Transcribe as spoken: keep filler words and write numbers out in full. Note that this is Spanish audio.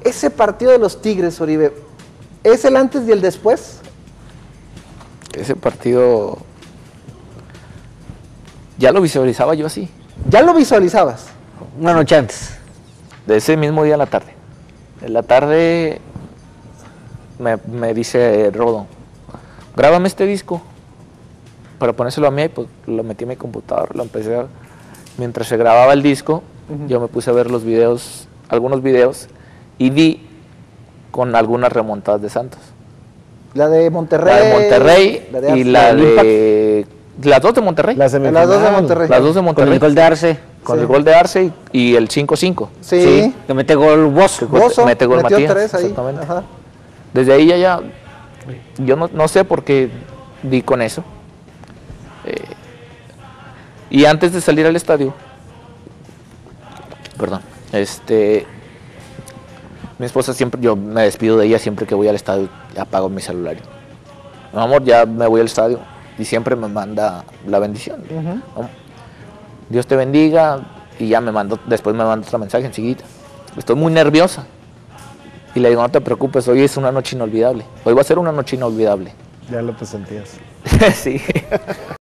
ese partido de los Tigres, Oribe, ¿es el antes y el después? Ese partido ya lo visualizaba yo así. ¿Ya lo visualizabas? Una noche antes. De ese mismo día en la tarde. En la tarde me, me dice Rodo, grábame este disco para ponérselo a mí, y pues lo metí en mi computador, lo empecé a... Mientras se grababa el disco, uh-huh. yo me puse a ver los videos, algunos videos, y vi con algunas remontadas de Santos. La de Monterrey. La de Monterrey la de y la de... Las dos de Monterrey. Las, las dos de Monterrey. Las dos de Monterrey. Con el gol de Arce. Con sí. el gol de Arce y, y el cinco cinco. Sí. sí. Que mete gol Bozo. Bozo mete gol metió Matías. Tres ahí. Exactamente. Ajá. Desde ahí ya, ya yo no, no sé por qué di con eso. Eh, y antes de salir al estadio, perdón, este, mi esposa siempre, yo me despido de ella siempre que voy al estadio, apago mi celular. Mi amor, ya me voy al estadio y siempre me manda la bendición. Uh-huh. Dios te bendiga y ya me mandó, después me manda otro mensaje enseguida. Estoy muy nerviosa. Y le digo, no te preocupes, hoy es una noche inolvidable. Hoy va a ser una noche inolvidable. Ya lo presentías. Sí.